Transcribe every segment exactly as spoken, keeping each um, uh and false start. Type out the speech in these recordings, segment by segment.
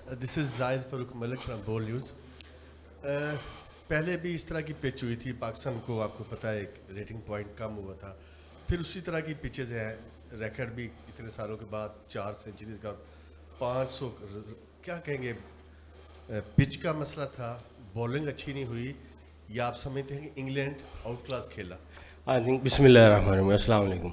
This is Zahid Farooq Malik from Bol news. पहले भी इस तरह की पिच हुई थी पाकिस्तान को, आपको पता है, एक रेटिंग पॉइंट कम हुआ था। फिर उसी तरह की पिचेज़ हैं, रिकॉर्ड भी इतने सालों के बाद चार सेंचुरीज का, पाँच सौ। क्या कहेंगे, पिच का मसला था, बॉलिंग अच्छी नहीं हुई, या आप समझते हैं कि इंग्लैंड आउट क्लास खेला? आई थिंक बिस्मिल्लाहिर्रहमानिर्रहीम, अस्सलाम वालेकुम।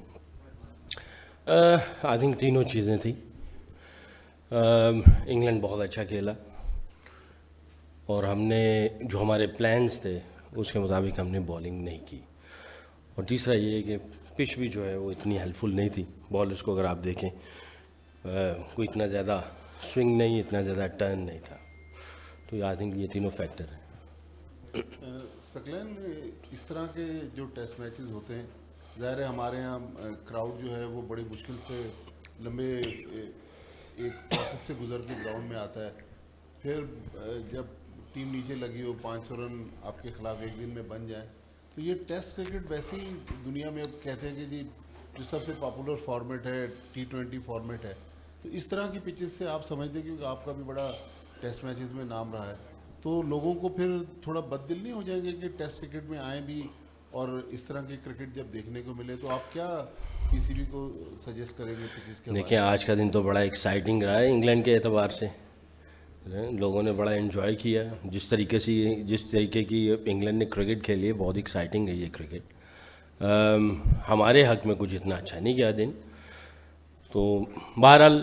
आई थिंक तीनों चीज़ें थी। इंग्लैंड बहुत अच्छा खेला और हमने जो हमारे प्लान्स थे उसके मुताबिक हमने बॉलिंग नहीं की, और तीसरा ये है कि पिच भी जो है वो इतनी हेल्पफुल नहीं थी बॉलर्स को। अगर आप देखें कोई इतना ज़्यादा स्विंग नहीं, इतना ज़्यादा टर्न नहीं था। तो आई थिंक ये तीनों फैक्टर हैं। सकलैन, इस तरह के जो टेस्ट मैचेस होते हैं, ज़ाहिर है हमारे यहाँ क्राउड जो है वो बड़ी मुश्किल से लंबे एक प्रोसेस से गुजर के ग्राउंड में आता है। फिर जब टीम नीचे लगी हो, पाँच सौ रन आपके खिलाफ एक दिन में बन जाए, तो ये टेस्ट क्रिकेट वैसे ही दुनिया में अब कहते हैं कि जी जो सबसे पॉपुलर फॉर्मेट है टी ट्वेंटी फॉर्मेट है। तो इस तरह की पिचेस से आप समझते हैं, क्योंकि आपका भी बड़ा टेस्ट मैचेस में नाम रहा है, तो लोगों को फिर थोड़ा बददिल नहीं हो जाएंगे कि टेस्ट क्रिकेट में आए भी और इस तरह की क्रिकेट जब देखने को मिले? तो आप क्या पीसीबी को सजेस्ट करेंगे पिचेस के? देखिए, आज का दिन तो बड़ा एक्साइटिंग रहा है इंग्लैंड के एतबार से। लोगों ने बड़ा एंजॉय किया जिस तरीके से, जिस तरीके की इंग्लैंड ने क्रिकेट खेली है, बहुत एक्साइटिंग है ये क्रिकेट। आम, हमारे हक में कुछ इतना अच्छा नहीं गया दिन। तो बहरहाल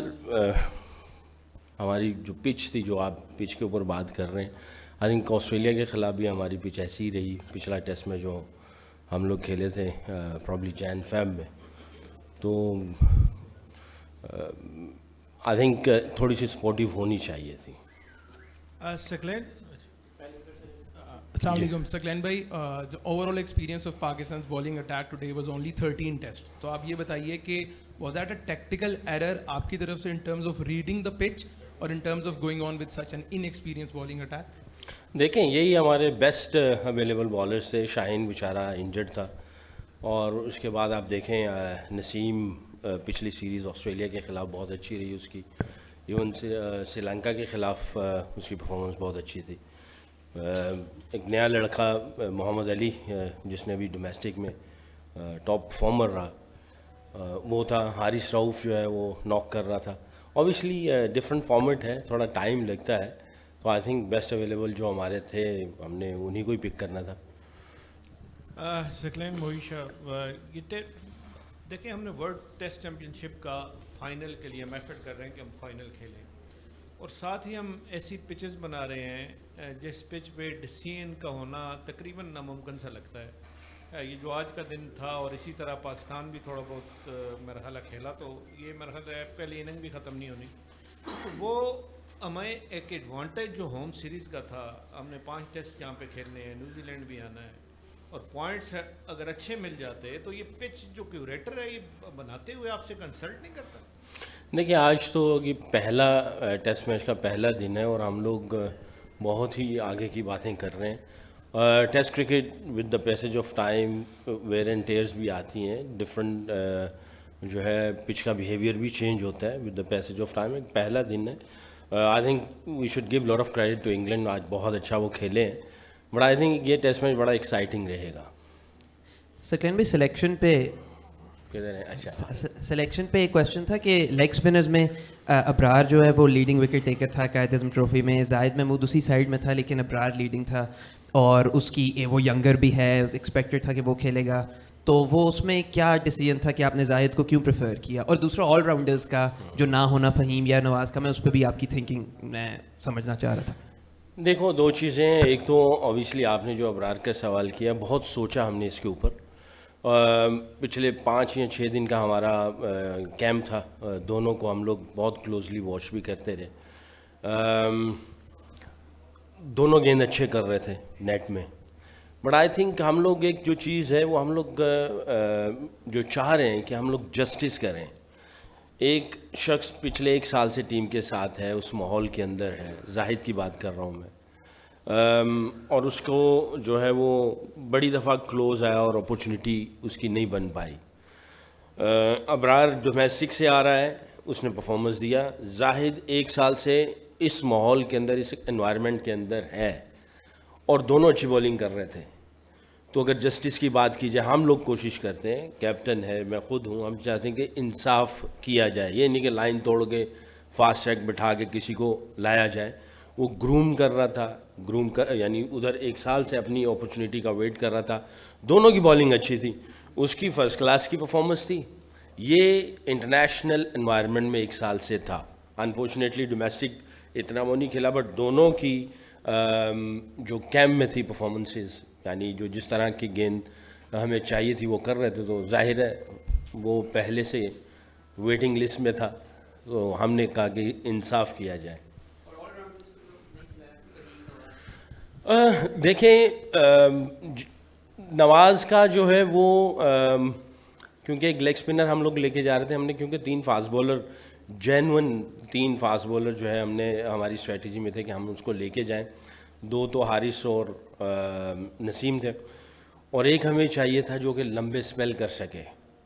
हमारी जो पिच थी, जो आप पिच के ऊपर बात कर रहे हैं, आई थिंक ऑस्ट्रेलिया के ख़िलाफ़ भी हमारी पिच ऐसी ही रही। पिछला टेस्ट में जो हम लोग खेले थे प्रॉब्ली जैन फैब में, तो आई थिंक थोड़ी सी सपोर्टिव होनी चाहिए थी। सकलैन, अस्सलाम वालेकुम। सकलैन भाई, the overall experience of Pakistan bowling attack today was only thirteen test. तो आप ये बताइए कि was that a tactical error आपकी तरफ से in terms of reading the pitch और in terms of going on with such an inexperience bowling attack? देखें, यही हमारे बेस्ट अवेलेबल बॉलर्स थे। शाहीन बेचारा इंजर्ड था, और उसके बाद आप देखें नसीम पिछली सीरीज़ ऑस्ट्रेलिया के ख़िलाफ़ बहुत अच्छी रही उसकी। इवन श्रीलंका के ख़िलाफ़ उसकी परफॉर्मेंस बहुत अच्छी थी। एक नया लड़का मोहम्मद अली, जिसने अभी डोमेस्टिक में टॉप परफॉर्मर रहा, वो था। हारिस रऊफ़ जो है वो नॉक कर रहा था। ऑब्वियसली डिफरेंट फॉर्मेट है, थोड़ा टाइम लगता है। तो आई थिंक बेस्ट अवेलेबल जो हमारे थे, हमने उन्हीं को ही पिक करना था। सकलैन मोहिशा, ये देखिए, हमने वर्ल्ड टेस्ट चैम्पियनशिप का फ़ाइनल के लिए एफर्ट कर रहे हैं कि हम फ़ाइनल खेलें, और साथ ही हम ऐसी पिचेस बना रहे हैं जिस पिच पे डिसीजन का होना तकरीबन नामुमकिन सा लगता है। ये जो आज का दिन था, और इसी तरह पाकिस्तान भी थोड़ा बहुत मेरा ख्याल खेला, तो ये मेरा ख्याल पहली इनिंग भी ख़त्म नहीं होनी। तो वो हमें एक एडवांटेज जो होम सीरीज़ का था, हमने पाँच टेस्ट यहाँ पे खेलने हैं, न्यूजीलैंड भी आना है, और पॉइंट्स अगर अच्छे मिल जाते तो ये पिच जो क्यूरेटर है ये बनाते हुए आपसे कंसल्ट नहीं करता? देखिए, आज तो ये पहला टेस्ट मैच का पहला दिन है और हम लोग बहुत ही आगे की बातें कर रहे हैं। Test cricket with the passage of time wear and tears भी आती हैं, डिफरेंट जो है पिच का बिहेवियर भी चेंज होता है with the passage of time. एक पहला दिन है। I think we should give lot of credit to England. आज बहुत अच्छा वो खेले हैं, बट आई थिंक ये टेस्ट मैच बड़ा एक्साइटिंग रहेगा। सकलैन भाई, सिलेक्शन पे अच्छा सिलेक्शन पे एक क्वेश्चन था कि लेग स्पिनर्स में अब्रार जो है वो लीडिंग विकेट टेकर था कायद आज़म ट्रॉफी में। जाहिद महमूद उसी साइड में था, लेकिन अब्रार लीडिंग था, और उसकी वो यंगर भी है, एक्सपेक्टेड था कि वो खेलेगा। तो वो उसमें क्या डिसीजन था कि आपने जाहिद को क्यों प्रेफर किया? और दूसरा ऑलराउंडर्स का जो ना होना, फ़हीम या नवाज़ का, मैं उस पर भी आपकी थिंकिंग मैं समझना चाह रहा था। देखो, दो चीज़ें हैं। एक तो ऑब्वियसली आपने जो अब्रार का सवाल किया, बहुत सोचा हमने इसके ऊपर। पिछले पाँच या छः दिन का हमारा कैंप था, आ, दोनों को हम लोग बहुत क्लोजली वॉच भी करते रहे। आ, दोनों गेंद अच्छे कर रहे थे नेट में, बट आई थिंक हम लोग एक जो चीज़ है वो हम लोग जो चाह रहे हैं कि हम लोग जस्टिस करें। एक शख्स पिछले एक साल से टीम के साथ है, उस माहौल के अंदर है, जाहिद की बात कर रहा हूँ मैं, um, और उसको जो है वो बड़ी दफ़ा क्लोज आया और अपॉर्चुनिटी उसकी नहीं बन पाई। uh, अब्रार डोमेस्टिक से आ रहा है, उसने परफॉर्मेंस दिया। जाहिद एक साल से इस माहौल के अंदर, इस एनवायरनमेंट के अंदर है और दोनों अच्छी बॉलिंग कर रहे थे, तो अगर जस्टिस की बात की जाए, हम लोग कोशिश करते हैं, कैप्टन है, मैं खुद हूँ, हम चाहते हैं कि इंसाफ किया जाए। ये नहीं कि लाइन तोड़ के फास्ट ट्रैक बिठा के किसी को लाया जाए। वो ग्रूम कर रहा था, ग्रूम कर यानी उधर एक साल से अपनी अपॉर्चुनिटी का वेट कर रहा था। दोनों की बॉलिंग अच्छी थी, उसकी फ़र्स्ट क्लास की परफॉर्मेंस थी। ये इंटरनेशनल एनवायरनमेंट में एक साल से था। अनफॉर्चुनेटली डोमेस्टिक इतना वो नहीं खेला, बट दोनों की जो कैम्प में थी परफॉर्मेंसेस, यानी जो जिस तरह की गेंद हमें चाहिए थी वो कर रहे थे, तो जाहिर है वो पहले से वेटिंग लिस्ट में था, तो हमने कहा कि इंसाफ किया जाए। देखें, नवाज़ का जो है वो आ, क्योंकि एक लेग स्पिनर हम लोग लेके जा रहे थे, हमने क्योंकि तीन फास्ट बॉलर, जेन्युइन तीन फास्ट बॉलर जो है हमने हमारी स्ट्रेटजी में थे कि हम उसको लेके जाएं। दो तो हारिस और आ, नसीम थे, और एक हमें चाहिए था जो कि लंबे स्पेल कर सके।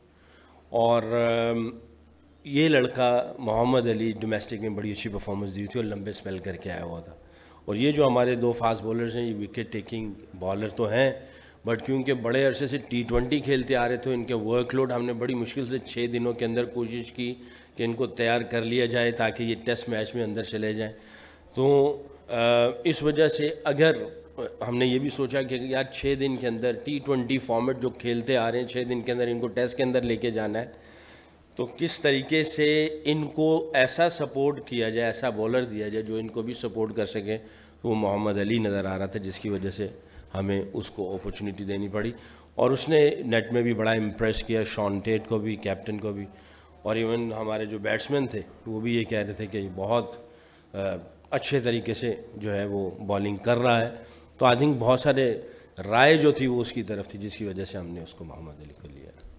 और आ, ये लड़का मोहम्मद अली डोमेस्टिक में बड़ी अच्छी परफॉर्मेंस दी थी और लंबे स्पेल करके आया हुआ था। और ये जो हमारे दो फास्ट बॉलर्स हैं, ये विकेट टेकिंग बॉलर तो हैं, बट क्योंकि बड़े अरसे से टी ट्वेंटी खेलते आ रहे थे, इनके वर्कलोड हमने बड़ी मुश्किल से छः दिनों के अंदर कोशिश की कि इनको तैयार कर लिया जाए ताकि ये टेस्ट मैच में अंदर चले जाएं। तो इस वजह से अगर हमने ये भी सोचा कि यार छः दिन के अंदर टी ट्वेंटी फॉर्मेट जो खेलते आ रहे हैं, छः दिन के अंदर इनको टेस्ट के अंदर लेके जाना है, तो किस तरीके से इनको ऐसा सपोर्ट किया जाए, ऐसा बॉलर दिया जाए जो इनको भी सपोर्ट कर सके। तो वो मोहम्मद अली नज़र आ रहा था, जिसकी वजह से हमें उसको अपॉर्चुनिटी देनी पड़ी। और उसने नेट में भी बड़ा इम्प्रेस किया, शॉन टेट को भी, कैप्टन को भी, और इवन हमारे जो बैट्समैन थे वो भी ये कह रहे थे कि बहुत अच्छे तरीके से जो है वो बॉलिंग कर रहा है। तो आई थिंक बहुत सारे राय जो थी वो उसकी तरफ थी, जिसकी वजह से हमने उसको मोहम्मद अली को लिया।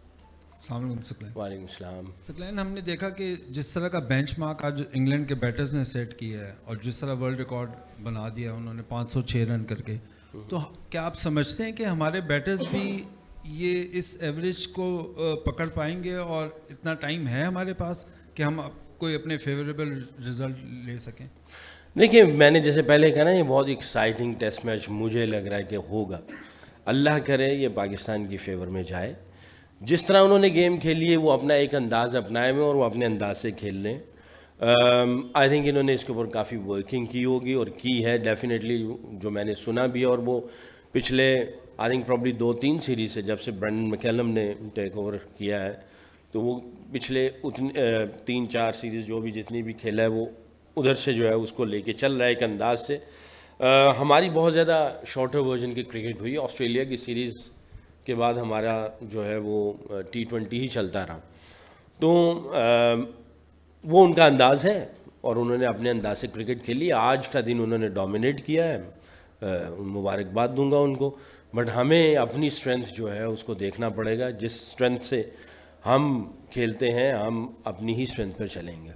वालेकुम सलाम। सकलैन, हमने देखा कि जिस तरह का बेंचमार्क आज इंग्लैंड के बैटर्स ने सेट किया है और जिस तरह वर्ल्ड रिकॉर्ड बना दिया उन्होंने पाँच सौ छः रन करके, तो क्या आप समझते हैं कि हमारे बैटर्स भी ये इस एवरेज को पकड़ पाएंगे और इतना टाइम है हमारे पास कि हम कोई अपने फेवरेबल रिजल्ट ले सकें? देखिए, मैंने जैसे पहले कहा ना, ये बहुत एक्साइटिंग टेस्ट मैच मुझे लग रहा है कि होगा। अल्लाह करे ये पाकिस्तान की फेवर में जाए। जिस तरह उन्होंने गेम खेली है वो अपना एक अंदाज़ अपनाए में और वो अपने अंदाज से खेल रहे हैं। आई थिंक इन्होंने इसके ऊपर काफ़ी वर्किंग की होगी और की है डेफिनेटली, जो मैंने सुना भी है। और वो पिछले आई थिंक प्रॉब्ली दो तीन सीरीज़ से, जब से ब्रेंडन मैकलम ने टेक ओवर किया है, तो वो पिछले उतनी तीन चार सीरीज़ जो भी जितनी भी खेला है वो उधर से जो है उसको लेके चल रहा है एक अंदाज से। आ, हमारी बहुत ज़्यादा शॉर्टर वर्जन की क्रिकेट हुई। ऑस्ट्रेलिया की सीरीज़ के बाद हमारा जो है वो टी ट्वेंटी ही चलता रहा, तो आ, वो उनका अंदाज़ है और उन्होंने अपने अंदाज से क्रिकेट खेली। आज का दिन उन्होंने डोमिनेट किया है, मुबारकबाद दूंगा उनको, बट हमें अपनी स्ट्रेंथ जो है उसको देखना पड़ेगा। जिस स्ट्रेंथ से हम खेलते हैं हम अपनी ही स्ट्रेंथ पर चलेंगे।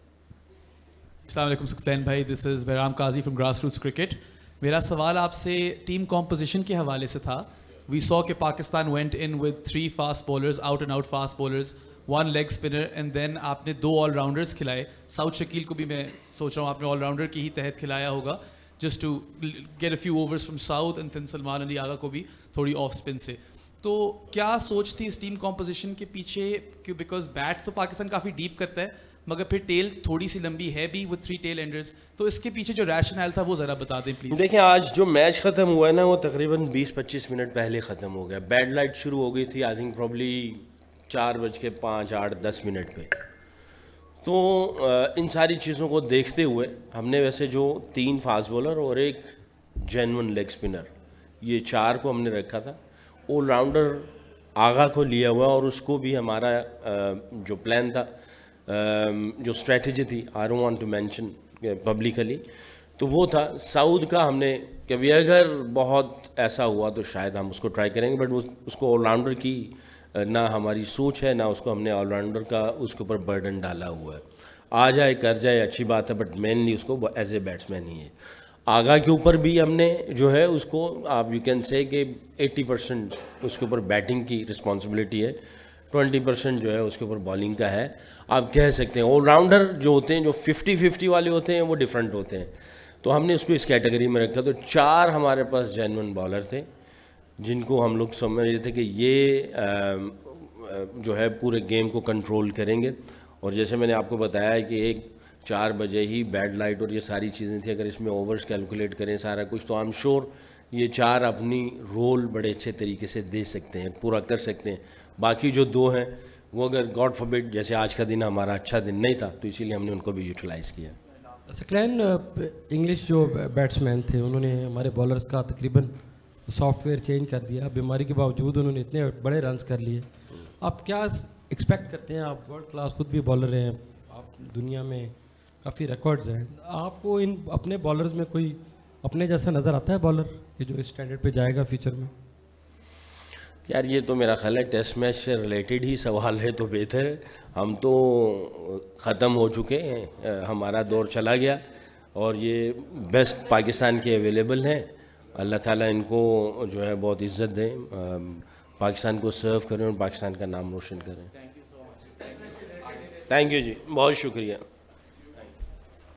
अस्सलाम वालेकुम सकलैन भाई, this is Bairam Qazi from grassroots cricket. मेरा सवाल आपसे टीम कॉम्पोजिशन के हवाले से था। वी सॉ कि Pakistan went in with three fast bowlers, out and out fast bowlers, one leg spinner, and then आपने दो ऑलराउंडर्स खिलाए। साउथ शकील को भी मैं सोच रहा हूँ आपने ऑलराउंडर की ही तहत खिलाया होगा, just to get a few overs from Saud, and then Salman Ali Agha को भी थोड़ी ऑफ स्पिन से। तो क्या सोच थी इस टीम कॉम्पोजिशन के पीछे? क्यों, बिकॉज बैट तो पाकिस्तान काफ़ी डीप करता है मगर फिर टेल थोड़ी सी लंबी है भी विद थ्री टेल एंडर्स, तो इसके पीछे जो रैशनल था वो ज़रा बता दें प्लीज़। देखिए, आज जो मैच ख़त्म हुआ है ना वो तकरीबन बीस पच्चीस मिनट पहले ख़त्म हो गया। बैड लाइट शुरू हो गई थी आई थिंक प्रॉब्ली चार बज के पाँच आठ दस मिनट पे। तो इन सारी चीज़ों को देखते हुए हमने वैसे जो तीन फास्ट बॉलर और एक जेन्युइन लेग स्पिनर, ये चार को हमने रखा था। ऑलराउंडर आगा को लिया हुआ और उसको भी हमारा जो प्लान था, जो स्ट्रेटजी थी, I don't want to mention publicly, तो वो था साउथ का। हमने कभी अगर बहुत ऐसा हुआ तो शायद हम उसको ट्राई करेंगे, बट उसको ऑलराउंडर की ना हमारी सोच है ना उसको हमने ऑलराउंडर का उसके ऊपर बर्डन डाला हुआ है। आ जाए कर जाए अच्छी बात है, बट मेनली उसको एज ए बैट्समैन ही है। आगा के ऊपर भी हमने जो है उसको आप यू कैन से कि अस्सी परसेंट उसके ऊपर बैटिंग की रिस्पॉन्सिबिलिटी है, ट्वेंटी परसेंट जो है उसके ऊपर बॉलिंग का है। आप कह सकते हैं ऑलराउंडर जो होते हैं, जो फिफ्टी फिफ्टी वाले होते हैं, वो डिफरेंट होते हैं। तो हमने उसको इस कैटेगरी में रखा। तो चार हमारे पास जेन्युइन बॉलर थे जिनको हम लोग समझ रहे थे कि ये जो है पूरे गेम को कंट्रोल करेंगे। और जैसे मैंने आपको बताया है कि एक चार बजे ही बैड लाइट और ये सारी चीज़ें थी, अगर इसमें ओवर्स कैलकुलेट करें सारा कुछ, तो आई एम श्योर ये चार अपनी रोल बड़े अच्छे तरीके से दे सकते हैं, पूरा कर सकते हैं। बाकी जो दो हैं वो अगर गॉड फॉरबिड जैसे आज का दिन हमारा अच्छा दिन नहीं था तो इसीलिए हमने उनको भी यूटिलाइज़ किया। सकलैन इंग्लिश जो बैट्समैन थे उन्होंने हमारे बॉलर्स का तकरीबन सॉफ्टवेयर चेंज कर दिया, बीमारी के बावजूद उन्होंने इतने बड़े रन्स कर लिए। आप क्या एक्सपेक्ट करते हैं? आप वर्ल्ड क्लास खुद भी बॉलर हैं, आप दुनिया में काफ़ी रिकॉर्ड्स हैं, आपको इन अपने बॉलर्स में कोई अपने जैसा नज़र आता है बॉलर कि जो इस स्टैंडर्ड पे जाएगा फ्यूचर में? यार ये तो मेरा ख्याल है टेस्ट मैच से रिलेटेड ही सवाल है तो बेहतर है। हम तो ख़त्म हो चुके हैं, हमारा दौर चला गया और ये बेस्ट पाकिस्तान के अवेलेबल हैं। अल्लाह ताला इनको जो है बहुत इज़्ज़त दें, पाकिस्तान को सर्व करें और पाकिस्तान का नाम रोशन करें। थैंक यू जी, बहुत शुक्रिया।